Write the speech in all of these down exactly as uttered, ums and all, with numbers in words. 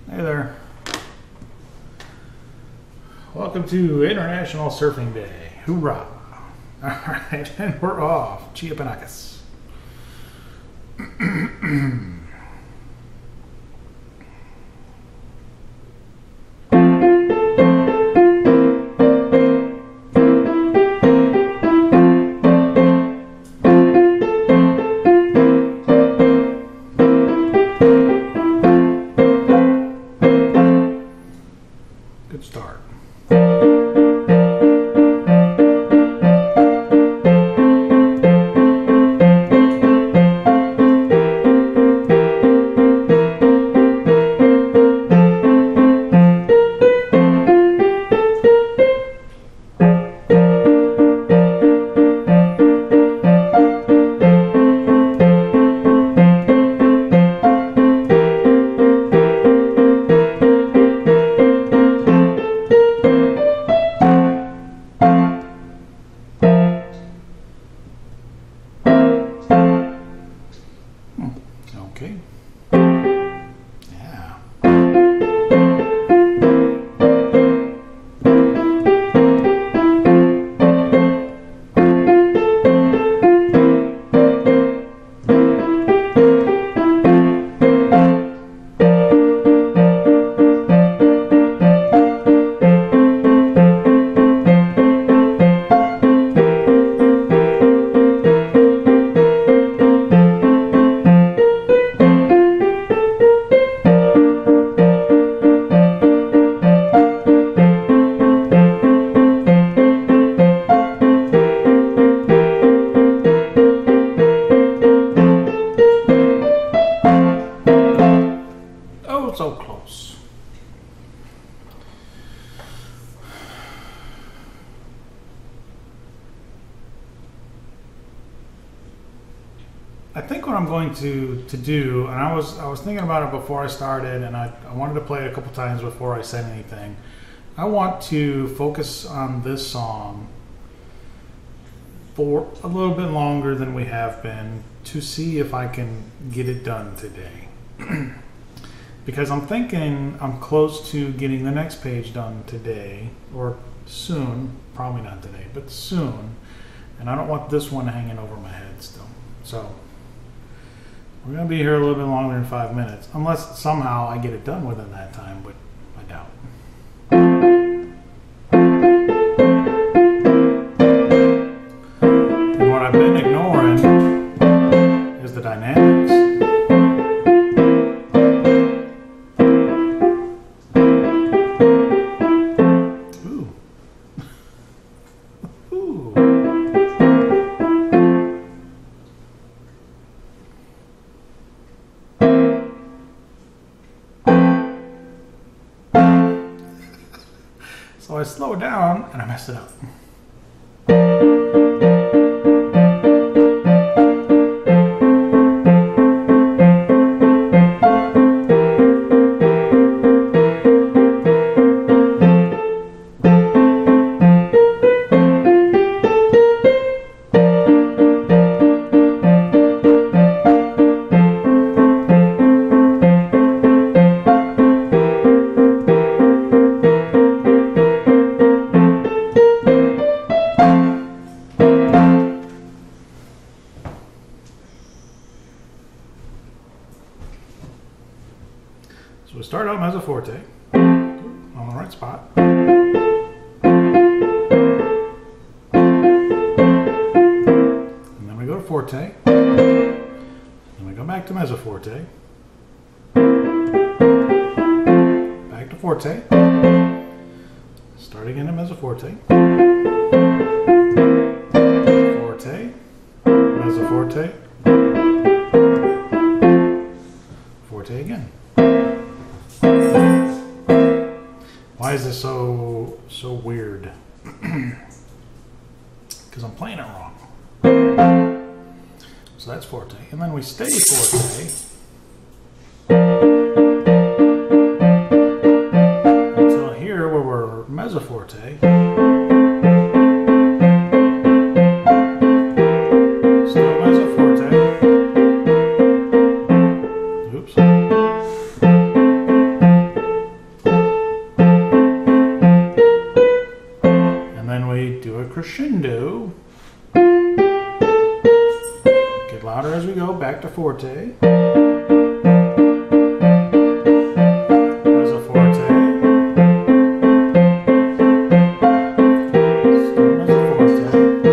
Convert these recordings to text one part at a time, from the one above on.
Hey there. Welcome to International Surfing Day. Hoorah. Alright, and we're off. Chiapanacas. Good start. Okay. Yeah. Oh, so close. I think what I'm going to to do, and I was I was thinking about it before I started, and I, I wanted to play it a couple times before I said anything. I want to focus on this song for a little bit longer than we have been to see if I can get it done today. Because I'm thinking I'm close to getting the next page done today, or soon, probably not today, but soon. And I don't want this one hanging over my head still. So we're going to be here a little bit longer than five minutes, unless somehow I get it done within that time, but I doubt. And what I've been ignoring is the dynamics. So I slow down and I mess it up. So we start out mezzo forte, on the right spot. And then we go to forte. Then we go back to mezzo forte. Back to forte. Start again at mezzo forte. Forte. Mezzo forte. Forte again. Why is this so so weird? Because I'm playing it wrong. So that's forte. And then we stay forte until here where we're mezzo forte. Still mezzo forte. Oops. crescendo. Get louder as we go, back to forte. Mezzo forte. Still mezzo forte.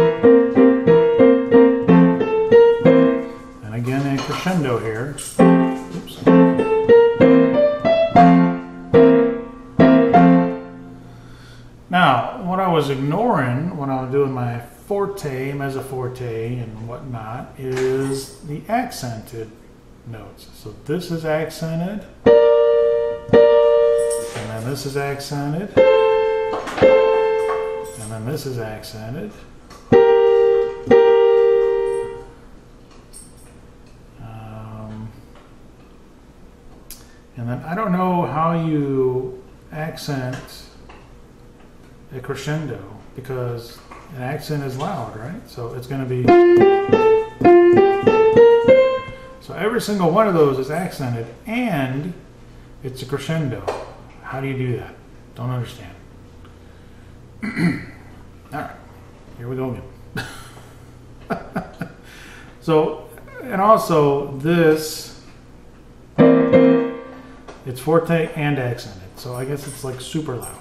And again a crescendo here. Oops. Now, what I was ignoring when I was doing my forte, mezzo forte, and whatnot is the accented notes. So this is accented, and then this is accented, and then this is accented. Um, and then I don't know how you accent a crescendo, because an accent is loud, right? So it's going to be... So every single one of those is accented, and it's a crescendo. How do you do that? Don't understand. All right, here we go again. So, and also this, it's forte and accented. So I guess it's like super loud.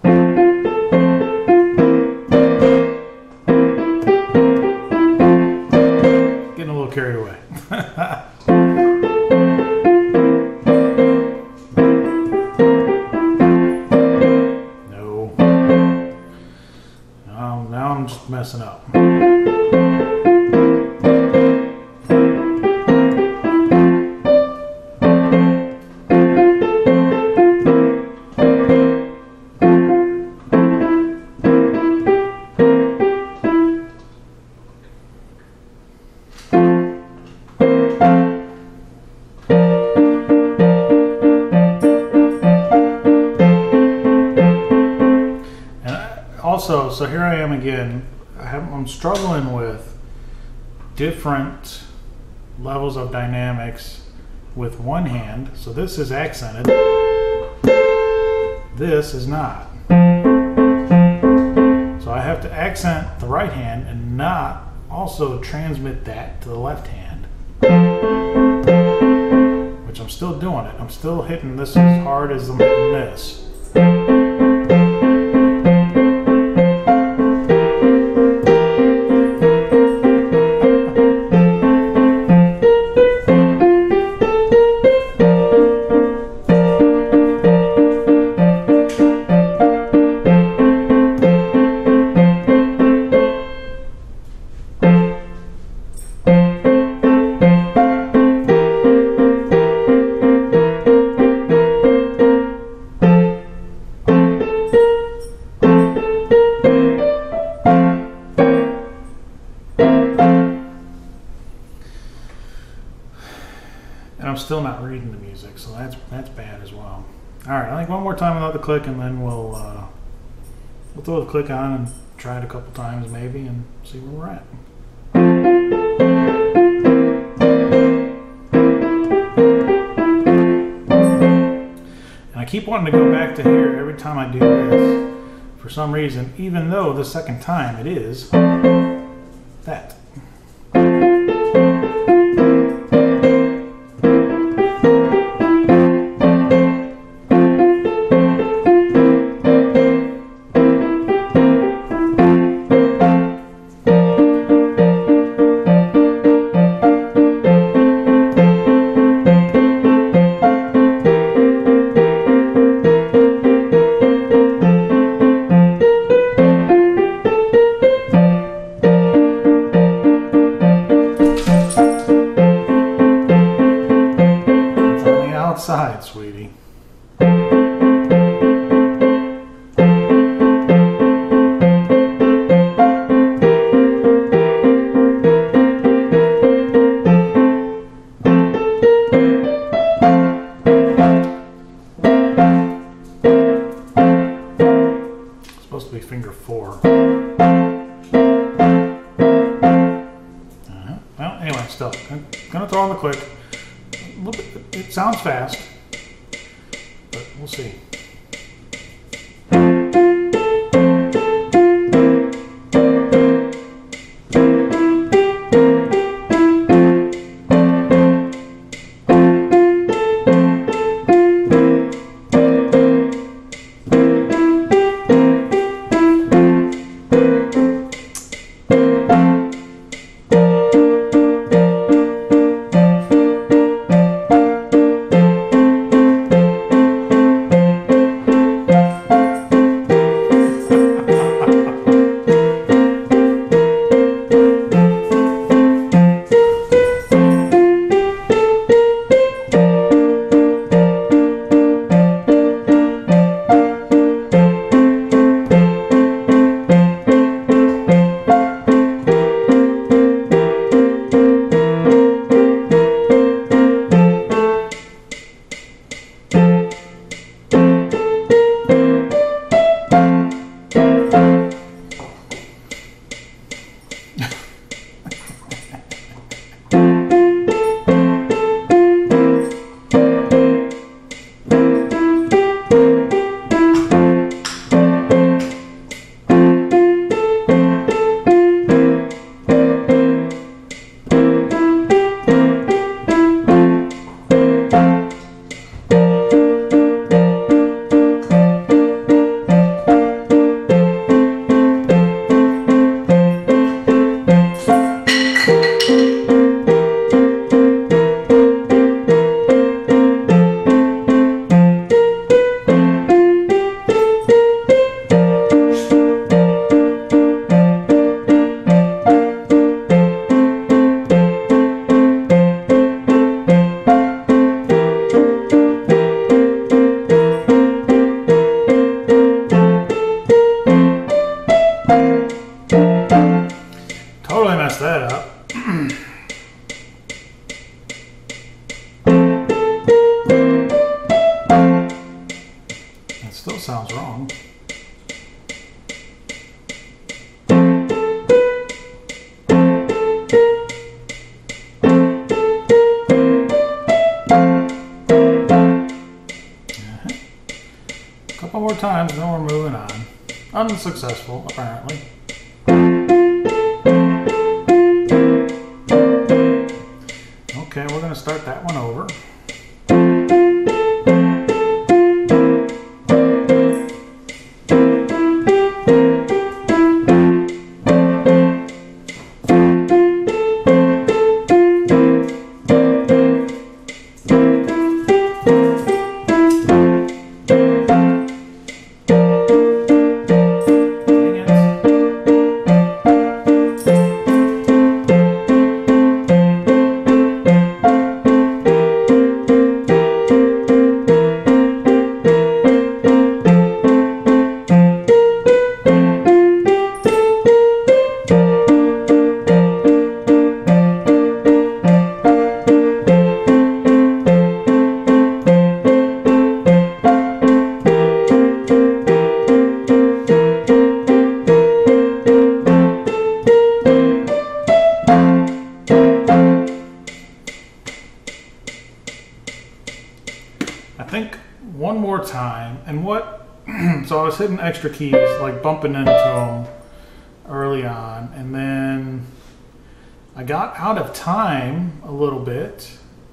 Carried away. No. Now, now I'm just messing up. Also, so here I am again. I have, I'm struggling with different levels of dynamics with one hand. So this is accented. This is not. So I have to accent the right hand and not also transmit that to the left hand. Which I'm still doing it. I'm still hitting this as hard as I'm hitting this. And I'm still not reading the music, so that's that's bad as well. All right, I think one more time without the click, and then we'll uh, we'll throw the click on and try it a couple times maybe, and see where we're at. And I keep wanting to go back to here every time I do this, for some reason, even though the second time it is that. Outside, sweetie. It's supposed to be finger four. Uh-huh. Well, anyway, still, I'm gonna throw on the click. It sounds fast, but we'll see. sounds wrong. Uh-huh. A couple more times, then we're moving on. Unsuccessful, apparently. Okay, we're going to start that one over. I think one more time, and what, so I was hitting extra keys, like bumping into them early on, and then I got out of time a little bit,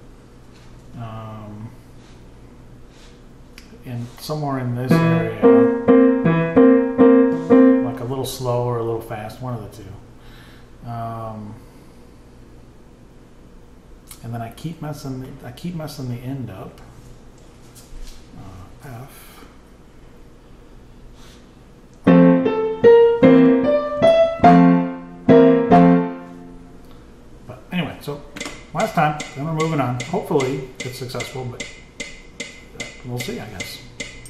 um, in somewhere in this area, like a little slow or a little fast, one of the two. Um, and then I keep messing, the, I keep messing the end up. F. But anyway, so last time, then we're moving on. Hopefully it's successful, but we'll see, I guess.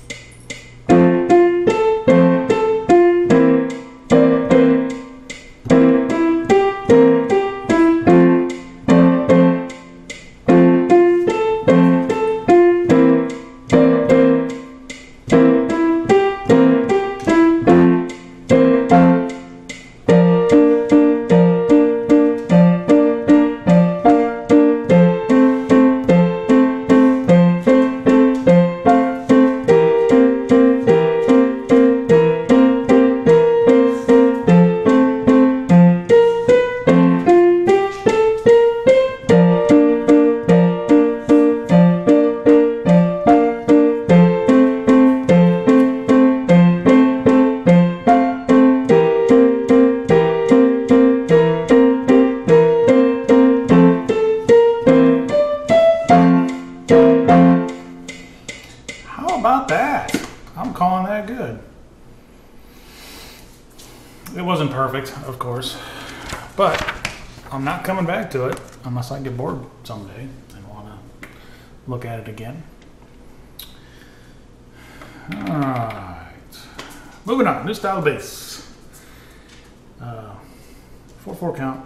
About that, I'm calling that good. It wasn't perfect, of course, but I'm not coming back to it unless I get bored someday and want to look at it again. All right, moving on. New style bass, uh, four four count,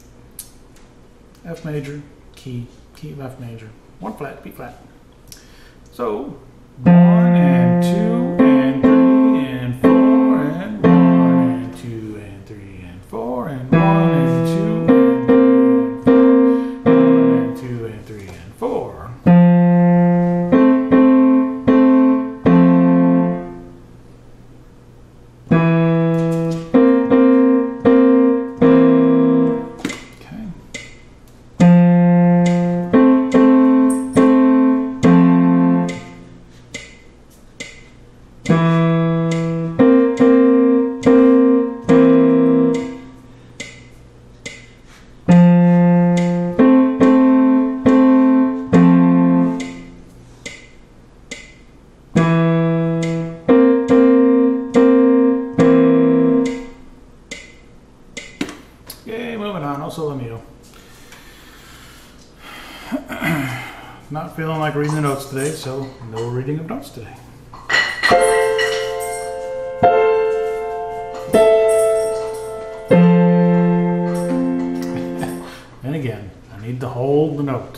F major, key, key of F major, one flat, B flat. So. One and two and three and four and one and two and three and four and one and two and three and four, one and two and three and four. Okay, moving on. Also, let me know. Not feeling like reading the notes today, so no reading of notes today. And again, I need to hold the note.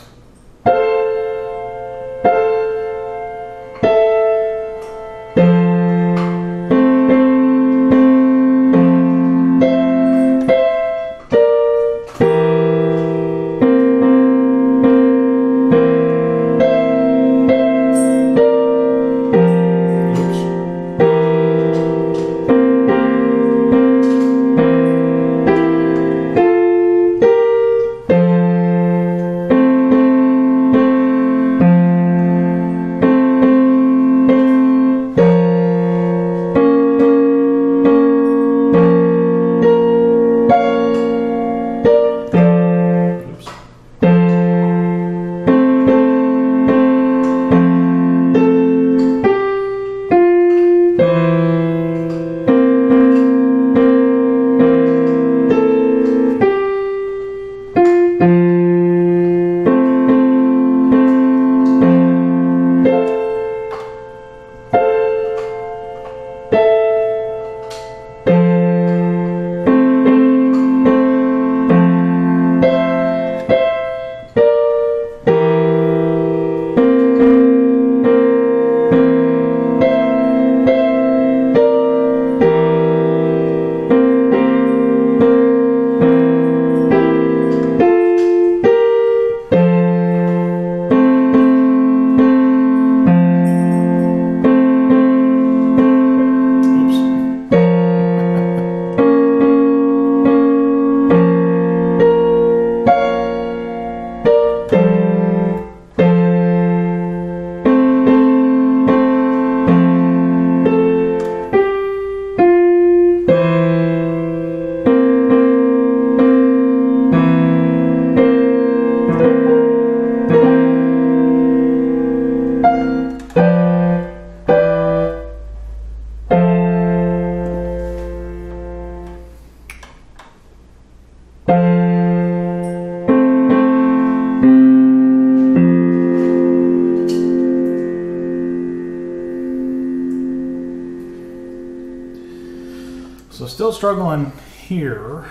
So still struggling here.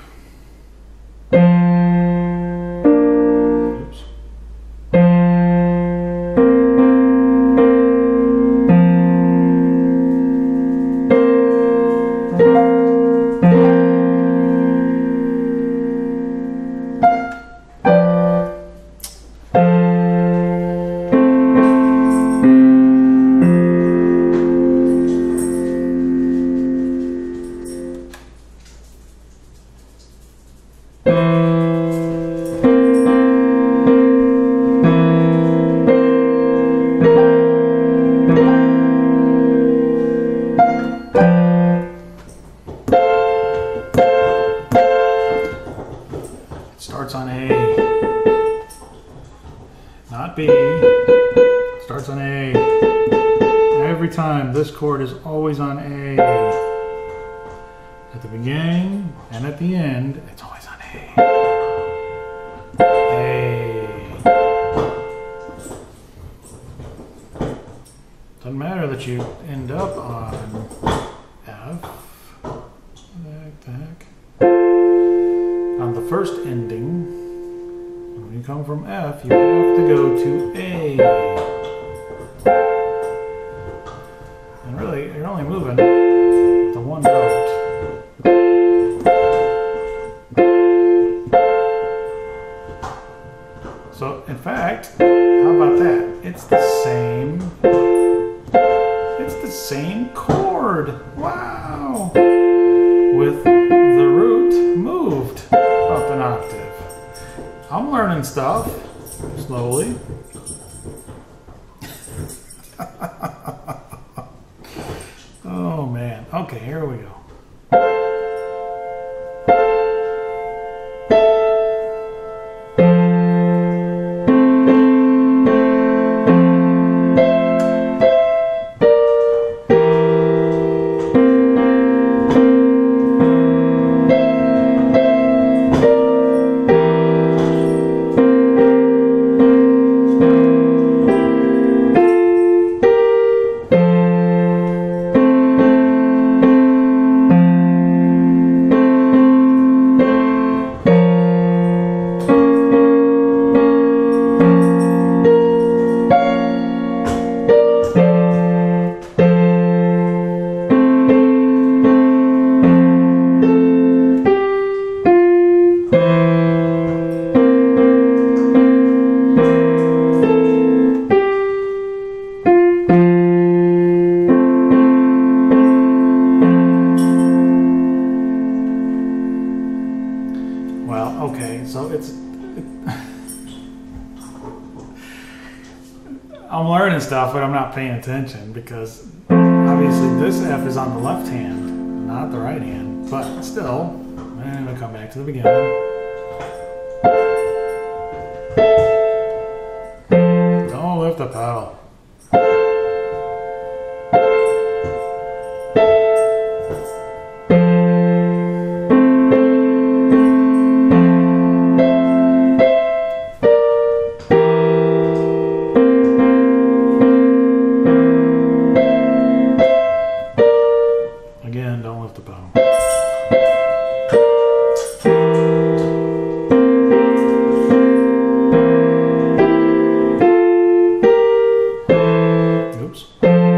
Oops. Starts on A, not B, starts on A. Every time this chord is always on A. At the beginning and at the end, it's always on A. A. Doesn't matter that you end up on F. What the heck? On the first ending, when you come from F, you have to go to A. And really, you're only moving the one note. So, in fact, how about that? It's the same, it's the same chord. Wow! With the root moved up an octave. I'm learning stuff slowly. Oh man. Okay, here we go. Well, okay, so it's... I'm learning stuff, but I'm not paying attention because obviously this F is on the left hand, not the right hand. But still, I'm going to come back to the beginning. Don't lift the pedal. Again, don't lift the pedal. Oops.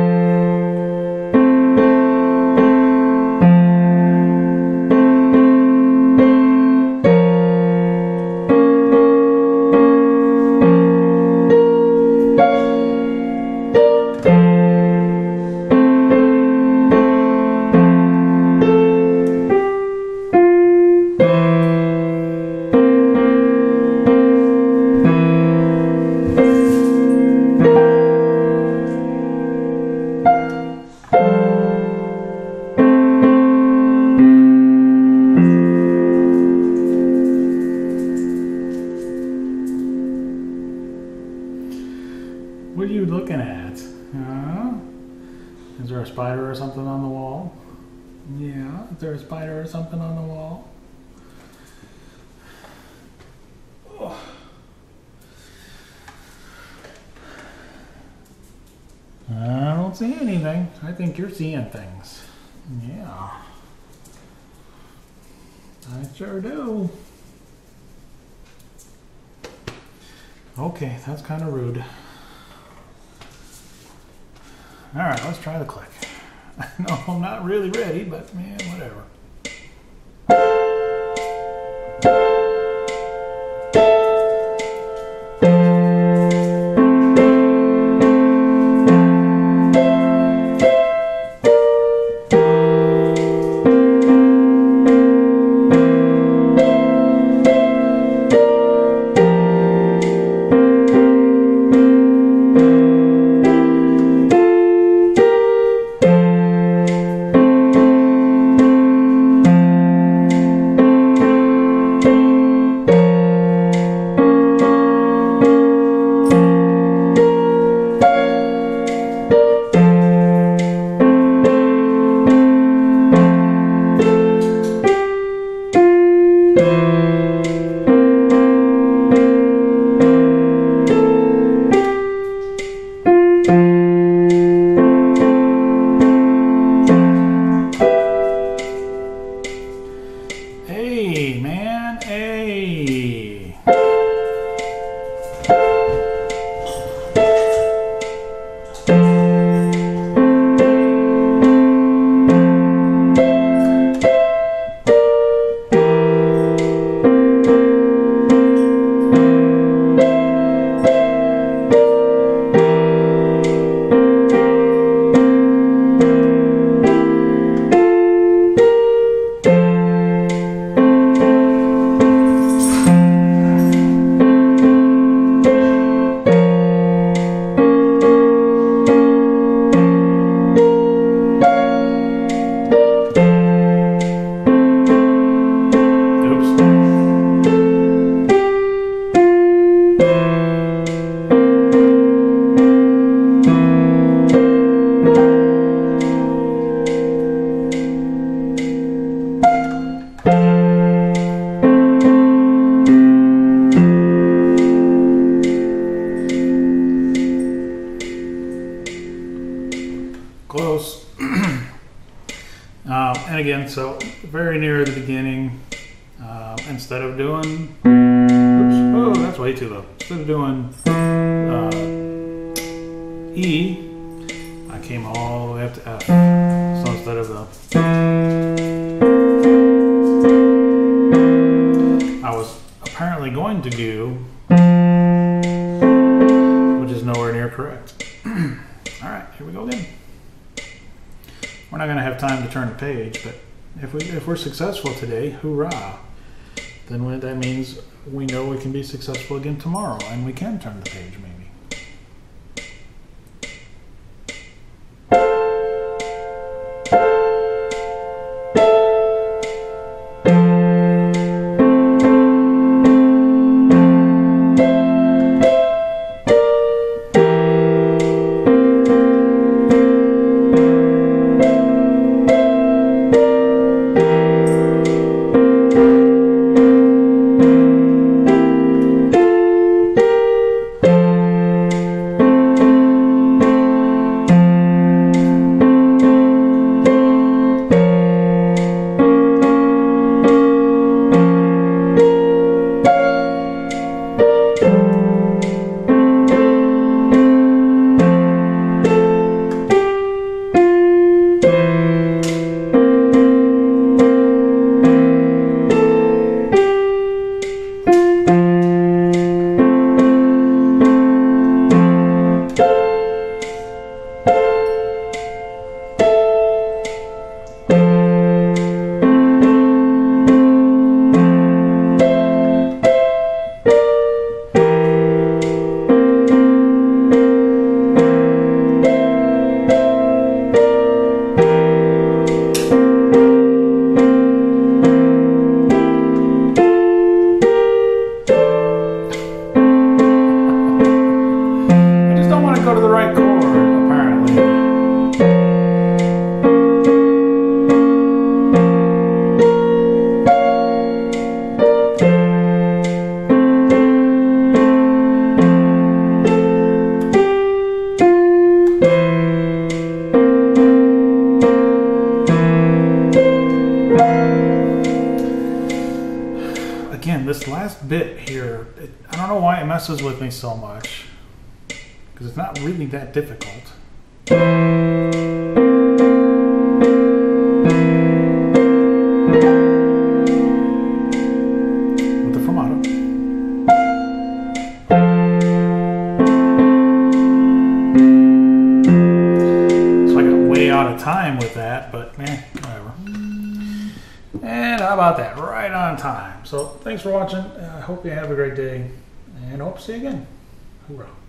What are you looking at? Uh, is there a spider or something on the wall? Yeah, is there a spider or something on the wall? Oh. I don't see anything. I think you're seeing things. Yeah. I sure do. Okay, that's kind of rude. All right, let's try the click. No, I'm not really ready, but man, whatever. Hey, man, hey. Close. um, and again, so very near the beginning, um, instead of doing, oops, oh, that's way too low. Instead of doing uh, E, I came all the way up to F. So instead of the, I was apparently going to do, which is nowhere near correct. All right, here we go again. We're not going to have time to turn the page, but if we if we're successful today, hoorah! Then we, that means we know we can be successful again tomorrow, and we can turn the page maybe. last bit here, it, I don't know why it messes with me so much, because it's not really that difficult. With the fermato. So I got way out of time with that, but eh, whatever. And how about that? Right on time. So thanks for watching. I hope you have a great day, and hope to see you again. Hoorah.